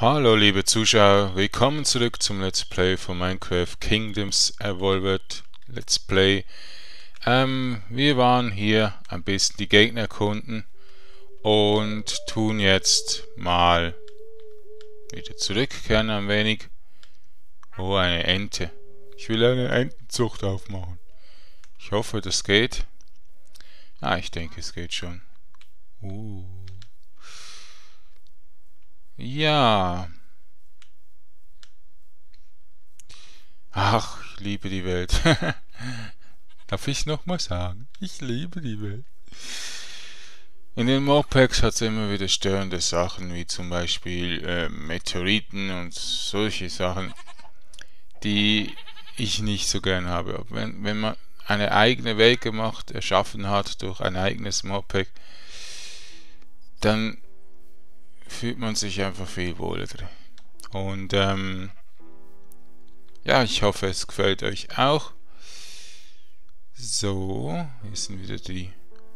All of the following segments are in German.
Hallo liebe Zuschauer, willkommen zurück zum Let's Play von Minecraft Kingdoms Evolved Let's Play. Wir waren hier ein bisschen die Gegner erkunden und tun jetzt mal wieder zurückkehren ein wenig. Oh, eine Ente. Ich will eine Entenzucht aufmachen. Ich hoffe, das geht. Ah, ich denke, es geht schon. Ja. Ach, ich liebe die Welt. Darf ich nochmal sagen? Ich liebe die Welt. In den Modpacks hat es immer wieder störende Sachen, wie zum Beispiel Meteoriten und solche Sachen, die ich nicht so gern habe. Aber wenn man eine eigene Welt gemacht, erschaffen hat durch ein eigenes Modpack, dann fühlt man sich einfach viel wohler drin. Und ja, ich hoffe, es gefällt euch auch. So, hier sind wieder die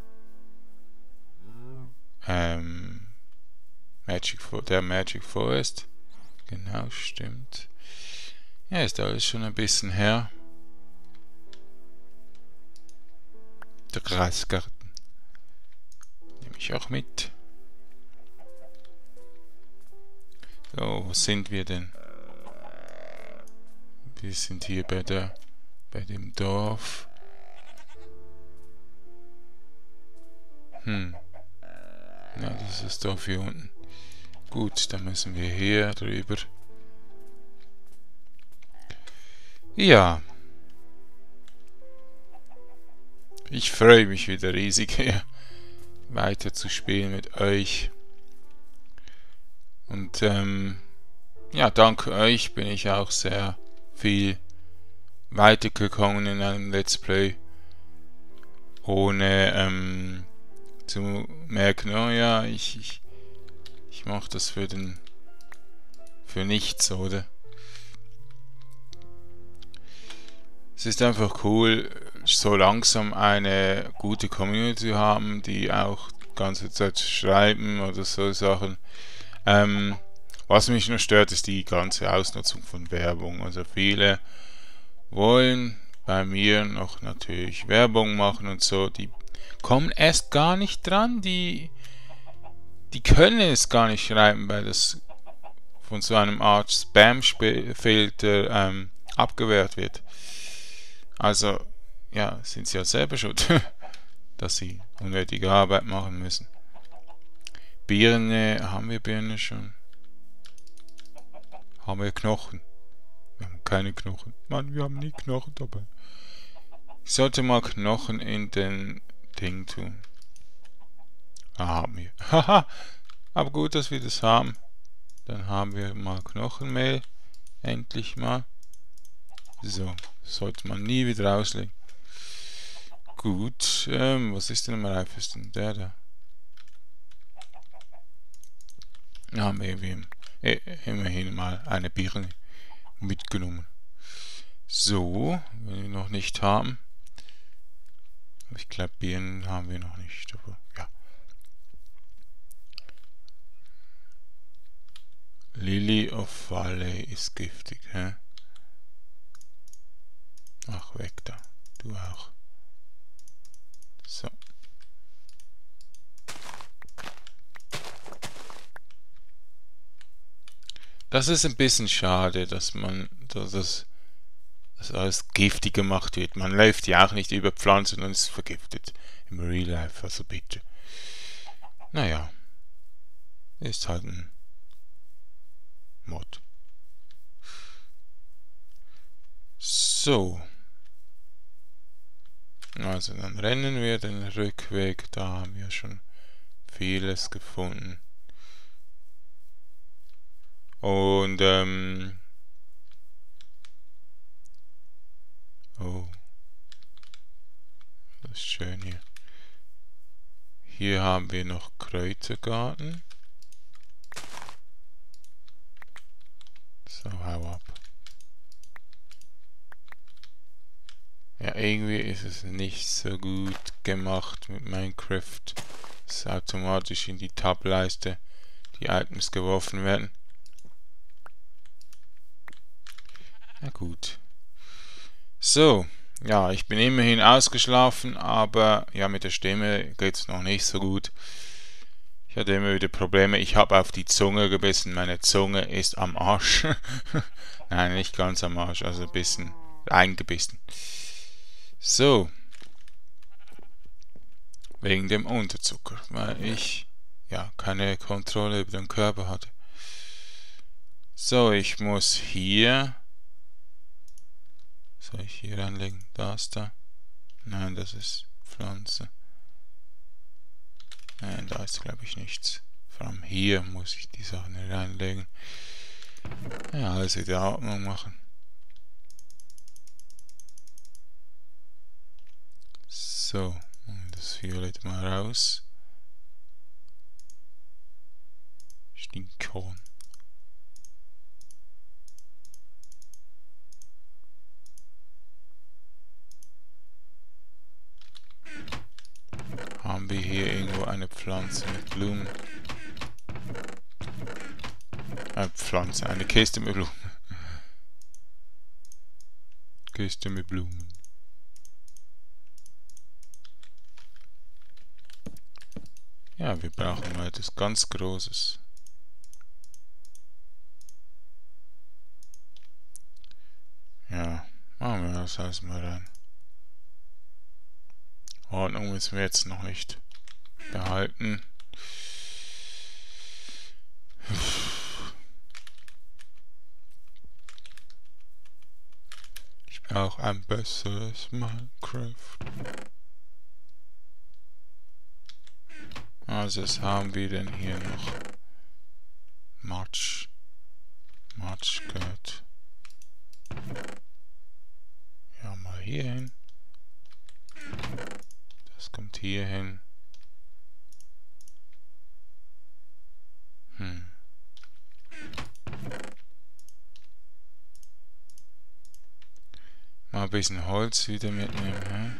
Magic Forest. Genau, stimmt. Ja, ist alles schon ein bisschen her. Der Grasgarten. Nehme ich auch mit. So, wo sind wir denn? Wir sind hier bei dem Dorf. Ja, das ist das Dorf hier unten. Gut, dann müssen wir hier drüber. Ja. Ich freue mich wieder riesig hier weiter zu spielen mit euch. Und ja, dank euch bin ich auch sehr viel weitergekommen in einem Let's Play. Ohne zu merken, oh ja, ich mache das für nichts, oder? Es ist einfach cool, so langsam eine gute Community zu haben, die auch die ganze Zeit schreiben oder so Sachen. Was mich nur stört, ist die ganze Ausnutzung von Werbung. Also viele wollen bei mir noch natürlich Werbung machen und so, die kommen erst gar nicht dran, die können es gar nicht schreiben, weil das von so einem Art Spam-Filter abgewehrt wird. Also, ja, sind sie ja selber schuld, dass sie unnötige Arbeit machen müssen. Birne, haben wir Birne schon? Haben wir Knochen? Wir haben keine Knochen. Mann, wir haben nie Knochen dabei. Ich sollte mal Knochen in den Ding tun. Ah, haben wir. Haha, aber gut, dass wir das haben. Dann haben wir mal Knochenmehl. Endlich mal. So, sollte man nie wieder auslegen. Gut, was ist denn am reifesten? Der da. Haben wir immerhin mal eine Birne mitgenommen. So, wenn wir noch nicht haben. Ich glaube, Birnen haben wir noch nicht, aber ja. Lily of Valley ist giftig, hä? Ach, weg da. Du auch. So. Das ist ein bisschen schade, dass das alles giftig gemacht wird. Man läuft ja auch nicht über Pflanzen und ist vergiftet. Im Real Life, also bitte. Naja. Ist halt ein Mod. So. Also dann rennen wir den Rückweg. Da haben wir schon vieles gefunden. Und oh. Das ist schön hier. Hier haben wir noch Kräutergarten. So, hau ab. Ja, irgendwie ist es nicht so gut gemacht mit Minecraft, dass automatisch in die Tab-Leiste die Items geworfen werden. Na gut. So, ja, ich bin immerhin ausgeschlafen, aber ja, mit der Stimme geht's noch nicht so gut. Ich hatte immer wieder Probleme. Ich habe auf die Zunge gebissen. Meine Zunge ist am Arsch. Nein, nicht ganz am Arsch, also ein bisschen eingebissen. So, wegen dem Unterzucker, weil ich ja keine Kontrolle über den Körper hatte. So, ich muss hier. Soll ich hier reinlegen? Das da? Nein, das ist Pflanze. Nein, da ist glaube ich nichts. Vor allem hier muss ich die Sachen reinlegen. Ja, alles wieder Atmung machen. So, das Violett mal raus. Stinkhorn. Haben wir hier irgendwo eine Pflanze mit Blumen? Eine Pflanze, eine Kiste mit Blumen. Kiste mit Blumen. Ja, wir brauchen mal etwas ganz Großes. Ja, machen wir das alles mal rein. Ordnung müssen wir jetzt noch nicht behalten. Ich brauche ein besseres Minecraft. Also was haben wir denn hier noch? Matsch. Matsch gehört. Ja, mal hier hin. Das kommt hier hin. Mal ein bisschen Holz wieder mitnehmen, hä?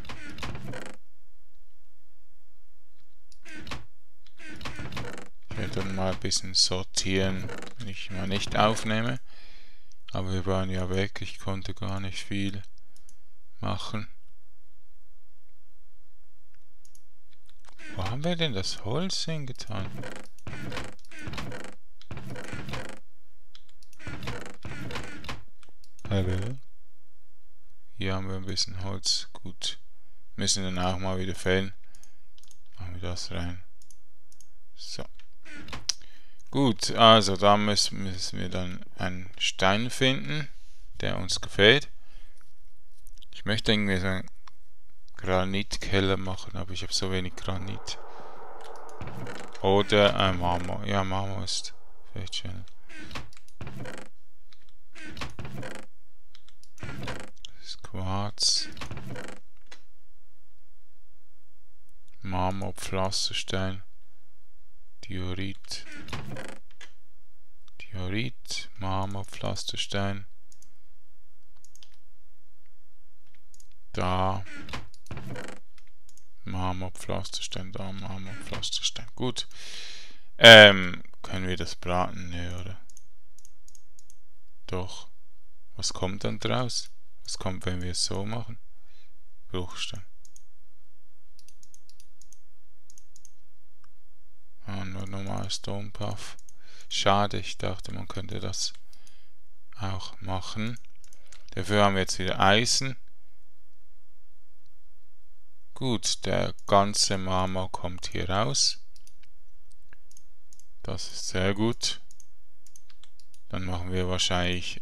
Ich werde dann mal ein bisschen sortieren, wenn ich mal nicht aufnehme. Aber wir waren ja weg, ich konnte gar nicht viel machen. Wo haben wir denn das Holz hingetan? Hallo? Hier haben wir ein bisschen Holz. Gut. Müssen dann auch mal wieder fällen. Machen wir das rein. So. Gut, also da müssen wir dann einen Stein finden, der uns gefällt. Ich möchte irgendwie so einen Granitkeller machen, aber ich habe so wenig Granit. Oder Marmor. Ja, Marmor ist vielleicht schön. Das ist Quarz. Marmor, Pflasterstein. Diorit. Diorit, Marmor, Pflasterstein. Da. Marmor, Pflasterstein, da, Marmor, Pflasterstein. Gut. Können wir das braten? Ne, oder? Doch. Was kommt dann draus? Was kommt, wenn wir es so machen? Bruchstein. Ah, nur normal Stone Puff. Schade, ich dachte, man könnte das auch machen. Dafür haben wir jetzt wieder Eisen. Gut, der ganze Marmor kommt hier raus. Das ist sehr gut. Dann machen wir wahrscheinlich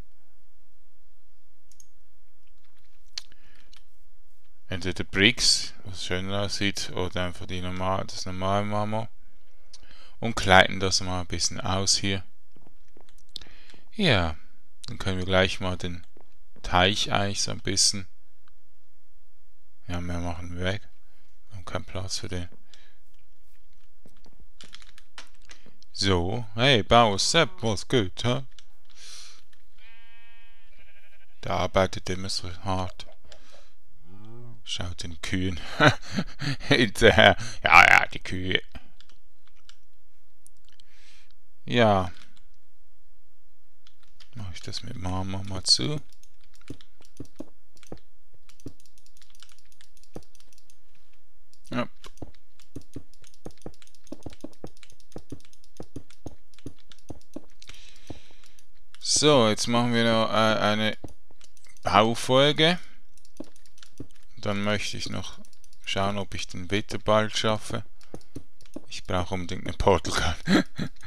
entweder Bricks, was schöner aussieht, oder einfach das normale Marmor. Und kleiden das mal ein bisschen aus hier. Ja, dann können wir gleich mal den Teich eigentlich so ein bisschen. Ja, mehr machen wir weg. Wir haben keinen Platz für den. So, hey, Bauer Sepp, was gut, hä? Der arbeitet immer so hart. Schaut den Kühen hinterher. Ja, die Kühe. Ja. mache ich das mit Marmor mal zu. Ja. So, jetzt machen wir noch eine Baufolge. Dann möchte ich noch schauen, ob ich den Wither bald schaffe. Ich brauche unbedingt eine Portal Gun.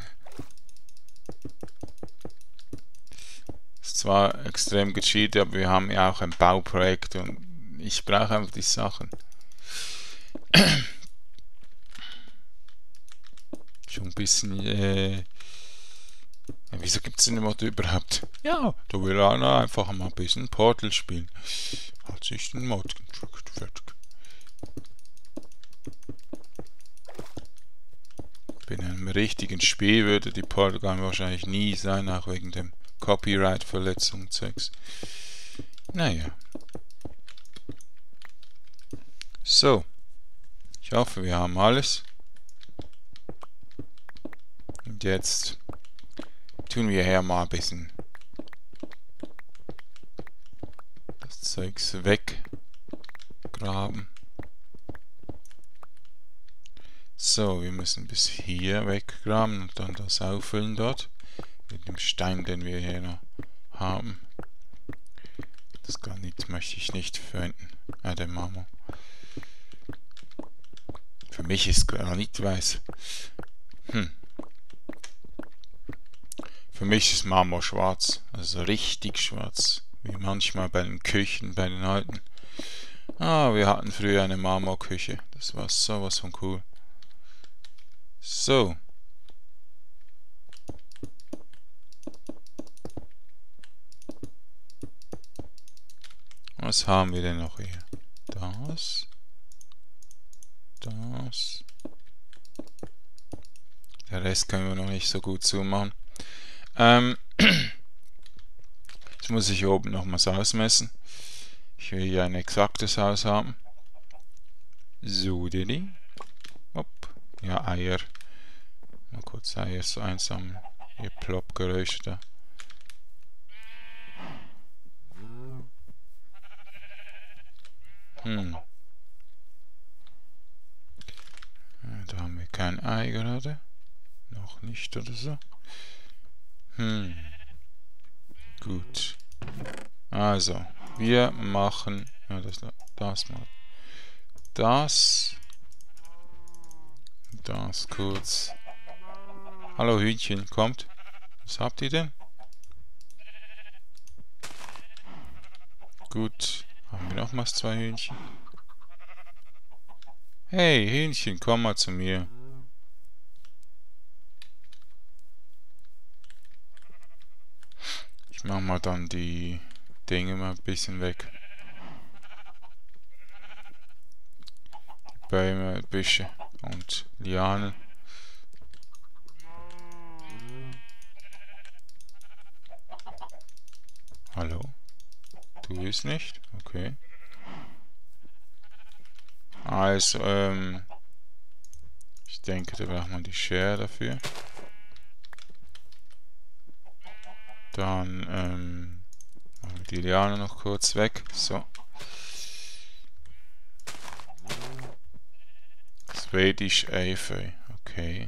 Ist zwar extrem gecheatet, aber wir haben ja auch ein Bauprojekt und ich brauche einfach die Sachen. Schon ein bisschen, wieso gibt es den Mod überhaupt? Ja, da will einer einfach mal ein bisschen Portal spielen. Hat sich den Mod gedrückt, fertig. In einem richtigen Spiel würde die Portal Gun wahrscheinlich nie sein, auch wegen dem Copyright-Verletzung Zeugs. Naja. So. Ich hoffe, wir haben alles. Und jetzt tun wir hier mal ein bisschen das Zeugs weggraben. So, wir müssen bis hier weggraben und dann das auffüllen dort. Mit dem Stein, den wir hier noch haben. Das Granit möchte ich nicht verwenden. Der Marmor. Für mich ist Granit weiß. Für mich ist Marmor schwarz. Also richtig schwarz. Wie manchmal bei den Küchen, bei den alten. Wir hatten früher eine Marmorküche. Das war sowas von cool. So. Was haben wir denn noch hier? Das. Das. Der Rest können wir noch nicht so gut zumachen. Jetzt muss ich oben nochmals ausmessen. Ich will hier ein exaktes Haus haben. So, Didi. Hopp. Ja, Eier. Mal kurz Eier so einsammeln. Ihr Plopp-Geräusche da. Da haben wir kein Ei gerade. Noch nicht oder so. Gut. Also, wir machen das mal. Das kurz. Hallo Hühnchen, kommt. Was habt ihr denn? Gut. Haben wir nochmals 2 Hühnchen? Hey Hühnchen, komm mal zu mir. Ich mach mal dann die Dinge mal ein bisschen weg. Die Bäume, Büsche und Lianen. Hallo? Du willst nicht? Okay. Also, ich denke, da braucht man die Schere dafür. Dann, machen wir die Liane noch kurz weg. So. Swedish Efeu. Okay.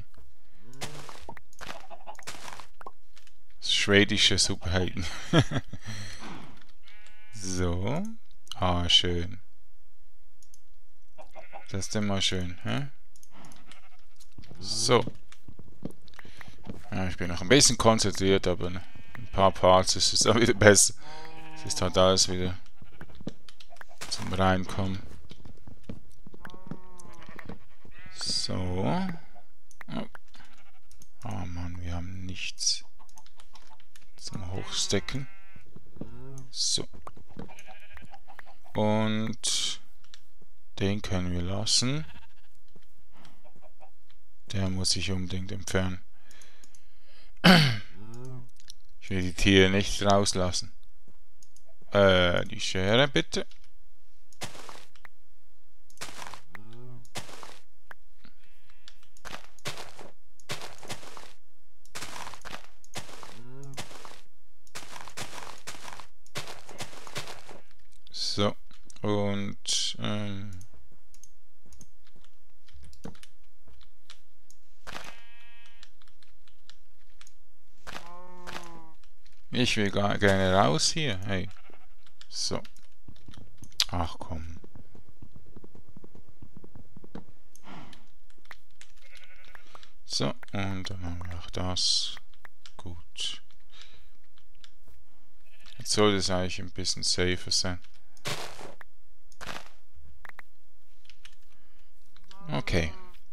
Das schwedische Superhelden. So. Schön. Das ist immer schön, hä? So. Ja, ich bin noch ein bisschen konzentriert, aber ein paar Parts ist es auch wieder besser. Es ist halt alles wieder zum Reinkommen. So. Oh Mann, wir haben nichts zum Hochstecken. So. Und den können wir lassen. Der muss ich unbedingt entfernen. Ich will die Tiere nicht rauslassen. Die Schere bitte. So. Und ich will gerne raus hier. Hey. So. Ach komm. So, und dann haben wir auch das. Gut. Jetzt sollte es eigentlich ein bisschen safer sein. Okay.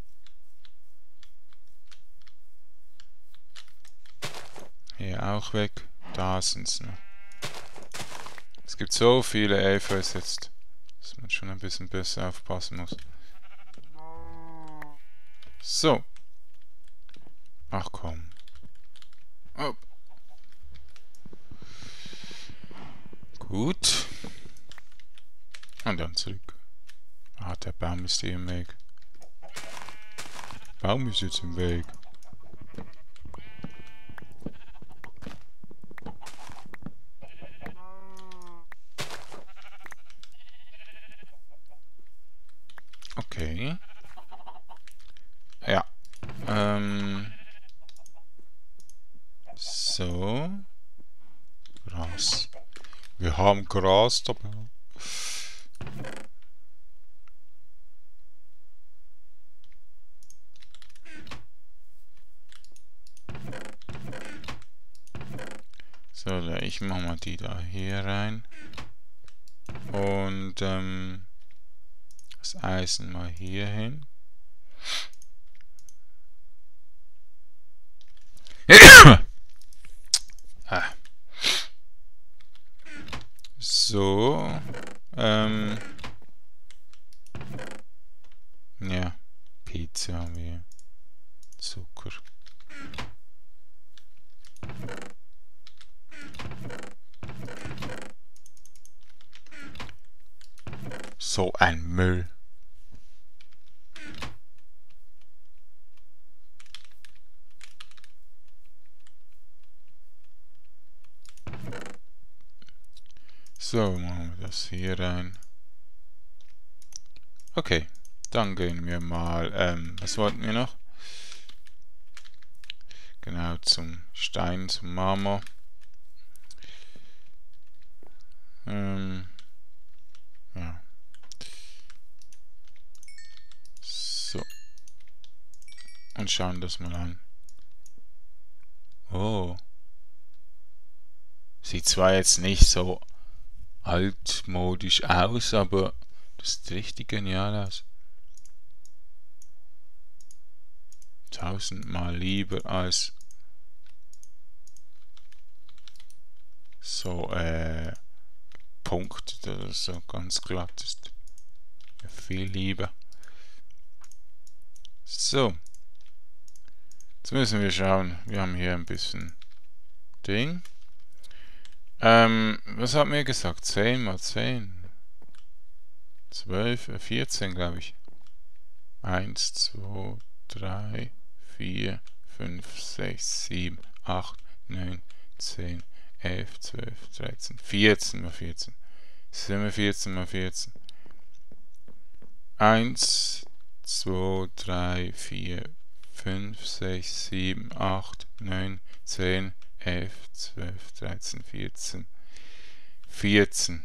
Hier auch weg. Da sind es noch. Es gibt so viele Elfers jetzt, dass man schon ein bisschen besser aufpassen muss. So. Ach komm. Oh. Gut. Und dann zurück. Ah, der Baum ist hier im Weg. Der Baum ist jetzt im Weg. Okay. Ja. So. Gras. Wir haben Gras dabei. So, ich mache mal die da hier rein. Und das Eisen mal hier hin. Ah. So. Ja. Pizza haben wir. Zucker. So ein Müll. So, machen wir das hier rein. Okay, dann gehen wir mal, was wollten wir noch? Genau, zum Stein, zum Marmor. Ja. So. Und schauen das mal an. Oh. Sieht zwar jetzt nicht so altmodisch aus, aber das sieht richtig genial aus. 1000-mal lieber als so Punkt, der so ganz glatt ist. Viel lieber. So. Jetzt müssen wir schauen. Wir haben hier ein bisschen Ding. Was hat mir gesagt? 10 mal 10. 12, 14 glaube ich. 1, 2, 3, 4, 5, 6, 7, 8, 9, 10, 11, 12, 13, 14 mal 14. Sind wir 14 mal 14. 1, 2, 3, 4, 5, 6, 7, 8, 9, 10, 11, 12, 13, 14. 14.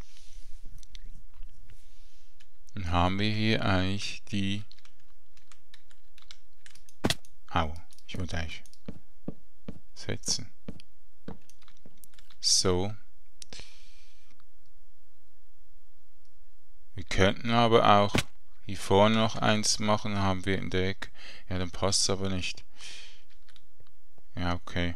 Dann haben wir hier eigentlich die... Au, ich wollte eigentlich setzen. So. Wir könnten aber auch hier vorne noch eins machen, dann haben wir in der Ecke. Ja, dann passt es aber nicht. Ja, okay.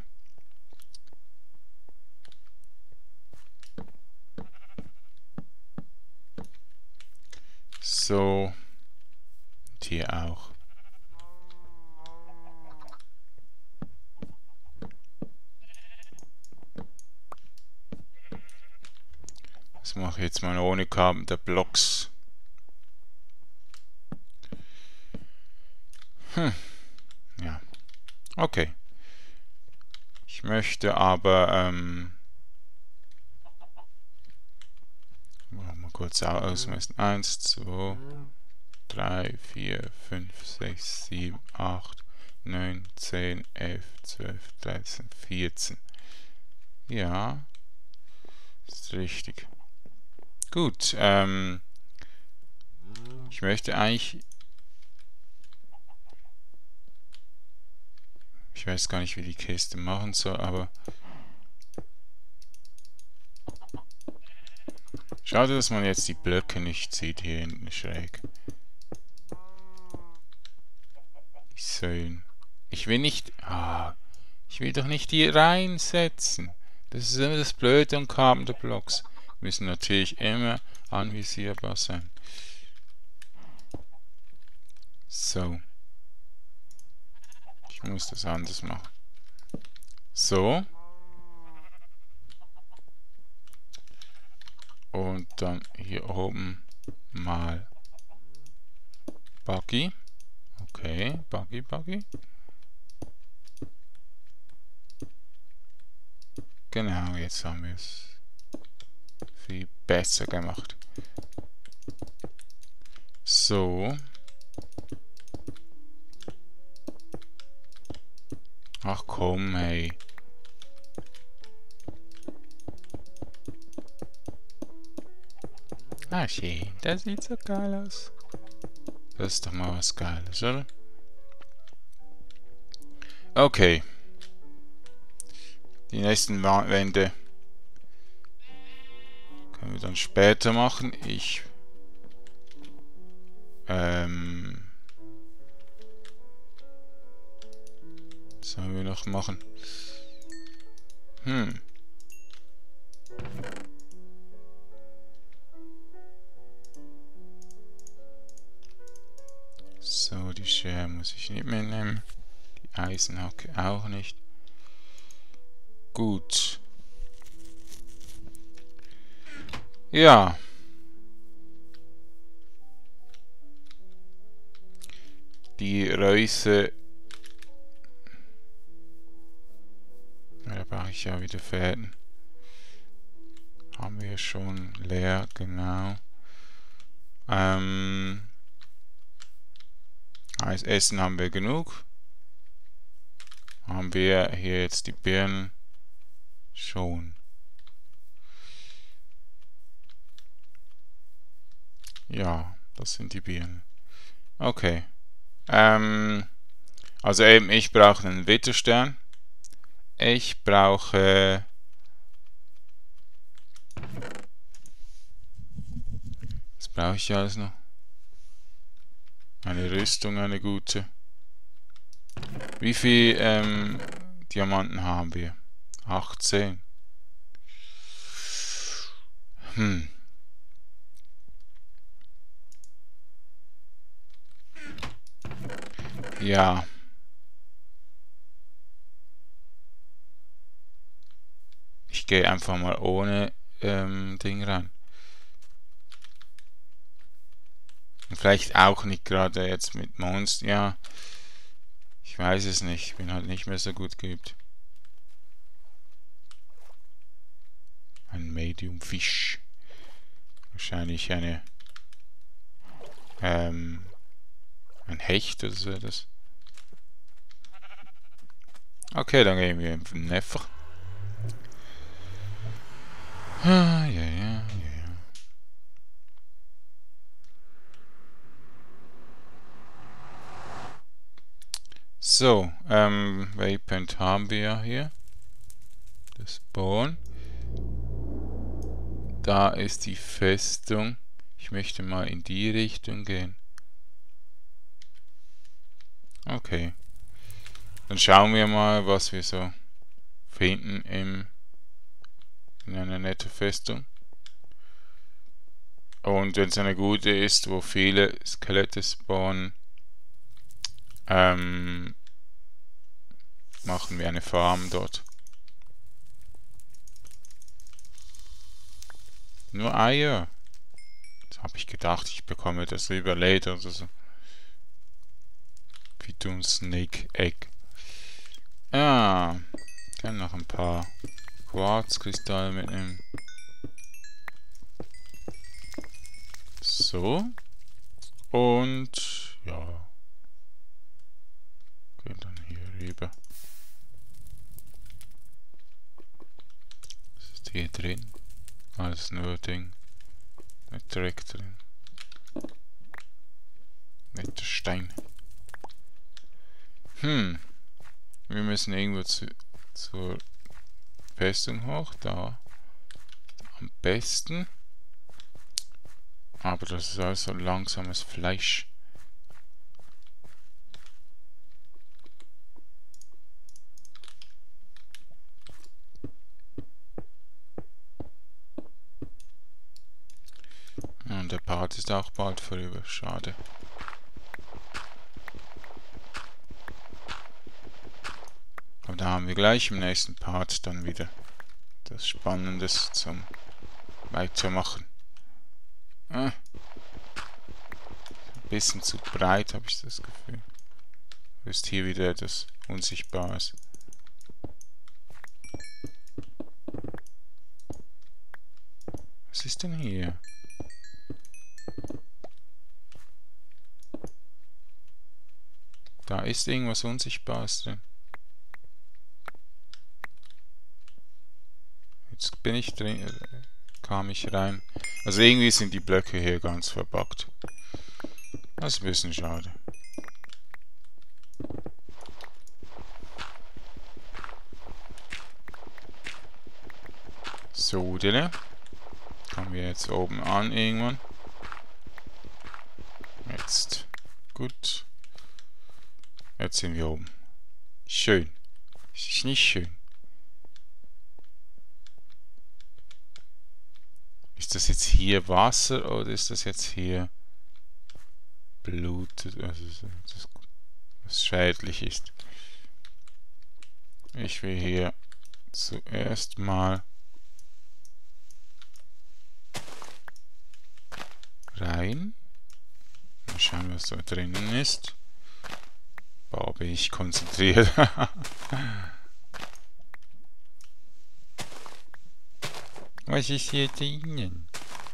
So. Und hier auch. Das mache ich jetzt mal ohne Kabel der Blocks. Ja. Okay. Ich möchte aber, wo kurz ausmessen. 1, 2, 3, 4, 5, 6, 7, 8, 9, 10, 11, 12, 13, 14. Ja, ist richtig. Gut, ich möchte eigentlich... Ich weiß gar nicht, wie die Kiste machen soll, aber... Schade, dass man jetzt die Blöcke nicht sieht hier hinten schräg. Die Säulen. Ich will nicht... ich will doch nicht die reinsetzen. Das ist immer das Blöde an Carpenter Blocks. Müssen natürlich immer anvisierbar sein. So. Ich muss das anders machen. So. Und dann hier oben mal Buggy. Okay, Buggy. Genau, jetzt haben wir es viel besser gemacht. So. Ach komm, hey. Ah, schön. Das sieht so geil aus. Das ist doch mal was Geiles, oder? Okay. Die nächsten Wände können wir dann später machen. Was sollen wir noch machen? So, die Schere muss ich nicht mitnehmen. Die Eisenhacke auch nicht. Gut. Ja. Die Reuse. Da brauche ich ja wieder Fäden. Haben wir schon leer, genau. Als Essen haben wir genug. Haben wir hier jetzt die Birnen schon. Ja, das sind die Birnen. Okay. Also eben, ich brauche einen Witterstern. Ich brauche... Was brauche ich alles noch? Eine Rüstung, eine gute. Wie viel Diamanten haben wir? 18. Ja. Ich gehe einfach mal ohne Ding rein. Und vielleicht auch nicht gerade jetzt mit Monster. Ja. Ich weiß es nicht. Ich bin halt nicht mehr so gut geübt. Ein Medium Fisch. Wahrscheinlich ein Hecht oder so das. Okay, dann gehen wir in Nether. Ja. So, Waypoint haben wir ja hier. Das Spawn. Da ist die Festung. Ich möchte mal in die Richtung gehen. Okay. Dann schauen wir mal, was wir so finden in einer netten Festung. Und wenn es eine gute ist, wo viele Skelette spawnen, machen wir eine Farm dort. Nur Eier. Jetzt habe ich gedacht, ich bekomme das Silberleder oder so. Python Snake Egg. Ja, ich kann noch ein paar Quarzkristalle mitnehmen. So. Und ja. Gehen dann hier rüber. Was ist hier drin? Alles nur Ding. Nicht direkt drin. Nicht der Stein. Wir müssen irgendwo zur Festung hoch. Da. Am besten. Aber das ist alles so langsames Fleisch. Und der Part ist auch bald vorüber. Schade. Aber da haben wir gleich im nächsten Part dann wieder das Spannendes zum Weitermachen. Ein bisschen zu breit habe ich das Gefühl. Ist hier wieder etwas Unsichtbares. Was ist denn hier? Da ist irgendwas Unsichtbares drin. Jetzt bin ich drin, kam ich rein. Also irgendwie sind die Blöcke hier ganz verbuggt. Das ist ein bisschen schade. So, denn kommen wir jetzt oben an irgendwann. Jetzt. Gut. Jetzt sind wir oben. Schön. Ist nicht schön. Ist das jetzt hier Wasser oder ist das jetzt hier Blut, also das, was schädlich ist? Ich will hier zuerst mal rein. Mal schauen, was da drinnen ist. Boah, bin ich konzentriert. Was ist hier drinnen?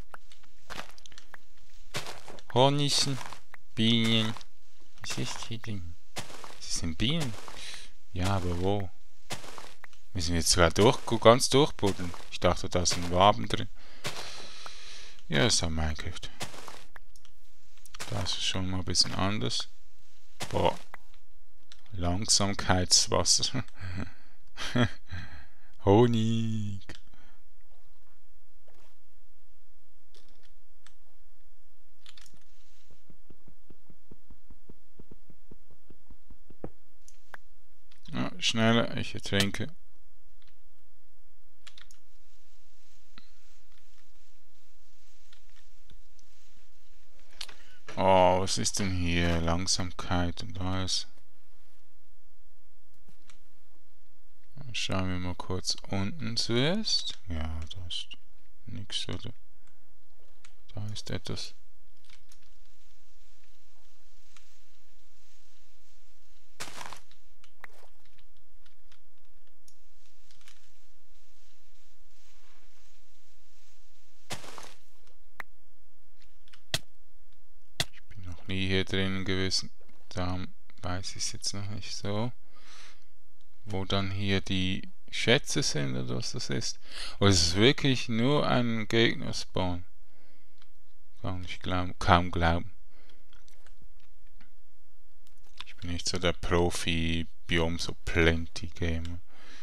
Hornissen, Bienen. Was ist hier drin? Das sind Bienen? Ja, aber wo? Müssen wir jetzt sogar ganz durchbuddeln? Ich dachte, da sind Waben drin. Ja, ist auch Minecraft. Das ist schon mal ein bisschen anders. Boah. Langsamkeitswasser. Honig. Ja, schneller, ich ertrinke. Oh, was ist denn hier? Langsamkeit und alles. Schauen wir mal kurz unten zuerst. Ja, da ist nichts, oder? Da ist etwas. Ich bin noch nie hier drinnen gewesen. Darum weiß ich es jetzt noch nicht so. Wo dann hier die Schätze sind oder was das ist. Oder ist es wirklich nur ein Gegner-Spawn? Kann ich kaum glauben. Ich bin nicht so der Profi-Biom, so Plenty-Gamer.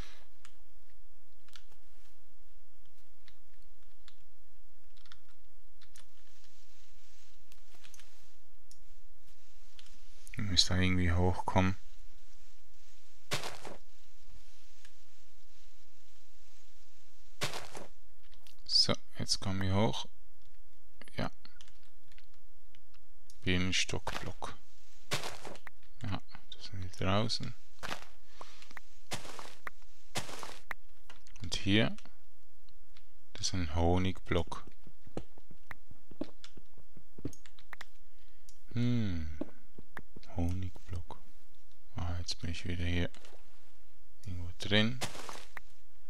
Ich muss da irgendwie hochkommen. So, jetzt kommen wir hoch. Ja. Bienenstockblock. Ja, da sind wir draußen. Und hier, das ist ein Honigblock. Honigblock. Ah, jetzt bin ich wieder hier irgendwo drin.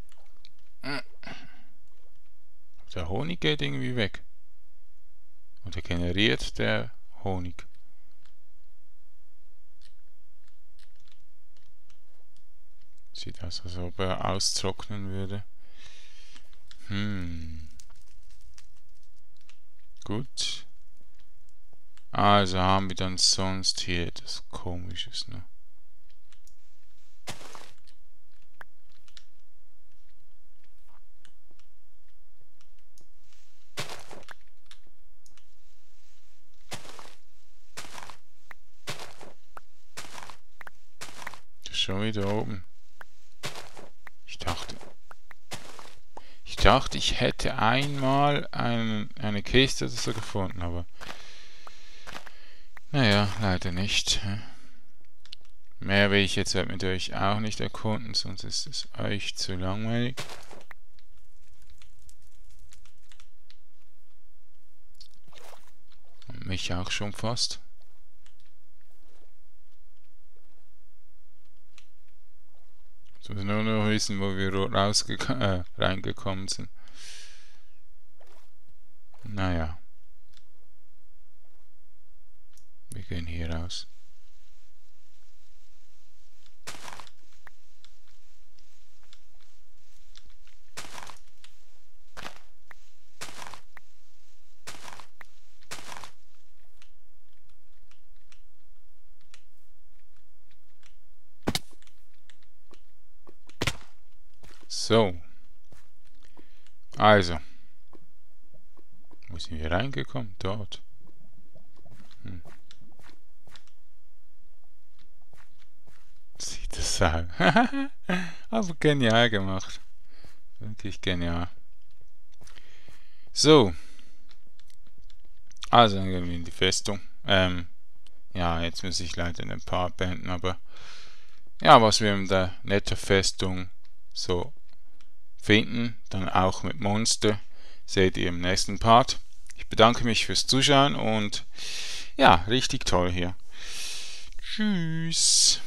Der Honig geht irgendwie weg. Oder der generiert der Honig. Sieht aus, als ob er austrocknen würde. Gut. Also haben wir dann sonst hier etwas Komisches, ne? Schon wieder oben. Ich dachte, ich hätte einmal eine Kiste oder so gefunden, aber naja, leider nicht. Mehr will ich jetzt mit euch auch nicht erkunden, sonst ist es euch zu langweilig. Und mich auch schon fast. Ich muss nur noch wissen, wo wir reingekommen sind. Naja. Wir gehen hier raus. So. Also. Wo sind wir reingekommen? Dort. Sieht das aus. Aber genial gemacht. Wirklich genial. So. Also dann gehen wir in die Festung. Ja, jetzt muss ich leider ein paar beenden, aber ja, was wir in der Nether-Festung so finden, dann auch mit Monster, seht ihr im nächsten Part. Ich bedanke mich fürs Zuschauen und ja, richtig toll hier. Tschüss.